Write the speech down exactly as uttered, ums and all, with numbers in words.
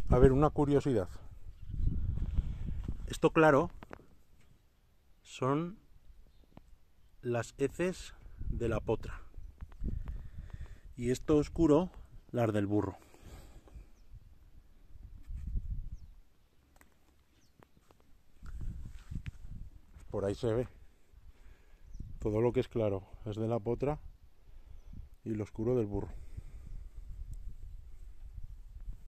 A ver, una curiosidad. Esto claro son las heces de la potra. Y esto oscuro, las del burro. Por ahí se ve. Todo lo que es claro es de la potra y lo oscuro del burro.